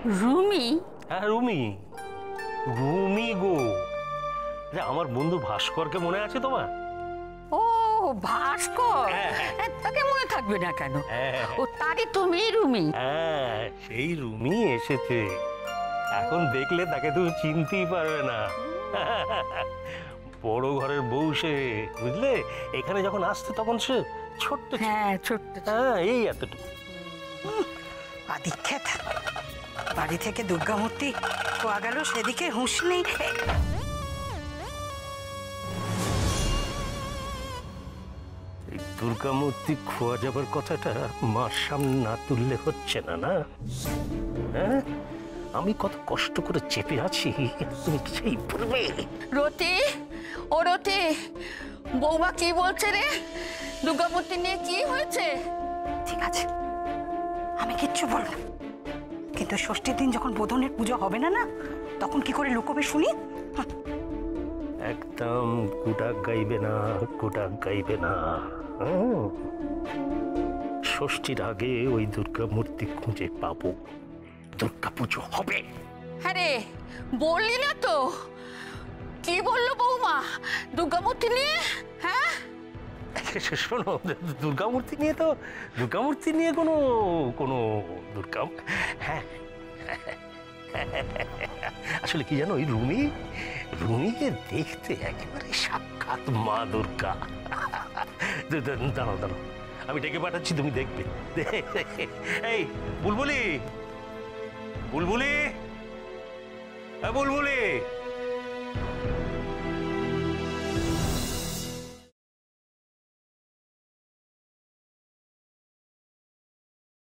রুমি? হ্যাঁ রুমি, রুমি গো। আমার বন্ধু ভাস্করকে মনে আছে তোমার? ও ভাস্কর, তাকে মনে থাকবে না কেন? ও তারই তুমি রুমি? হ্যাঁ সেই রুমি এসেছে। এখন দেখলে তাকে তুমি চিনতেই পারবে না। বড় ঘরের বউ সে, বুঝলে? এখানে যখন আসতে তখন সে ছোট্ট, হ্যাঁ ছোট্ট, হ্যাঁ এই এতটুকু। আদিক্ষেত, বাড়ি থেকে দুর্গা মূর্তি খোয়া গেল, সেদিকে হুঁশ নেই। এই দুর্গা মূর্তি খোয়া যাবার কথাটা মার সামনে না তুললে হচ্ছে না, না? হ্যাঁ, আমি কত কষ্ট করে চেপে আছি, তুমি সেই পূর্বে। রতি, ও রতি, বৌমা কি বলছে রে? দুর্গা মূর্তি নিয়ে কি হয়েছে? ঠিক আছে, আমি কিচ্ছু বলবো, কিন্তু ষষ্ঠীর দিন যখন বোধনের পুজো হবে না, না তখন কি করে লুকোবে শুনি? একদম কুটাক গাইবে না, কুটাক গাইবে না। ষষ্ঠীর আগে ওই দুর্গা মূর্তি খুঁজে পাবো, দুর্গা পুজো হবে। হ্যাঁ রে, বললি না তো? কি বললো বৌমা দুর্গা মূর্তি নিয়ে? হ্যাঁ শোনো, দুর্গা মূর্তি নিয়ে তো, দুর্গা মূর্তি নিয়ে কোনো কোনো দুর্গা, হ্যাঁ আসলে কি জানো, ওই রুমি, রুমিকে দেখতে একেবারে সাক্ষাৎ মা দুর্গা। দাঁড়াও দাঁড়াও, আমি ডেকে পাঠাচ্ছি, তুমি দেখবে। এই বুলবুলি, বুলবুলি, বুলবুলি।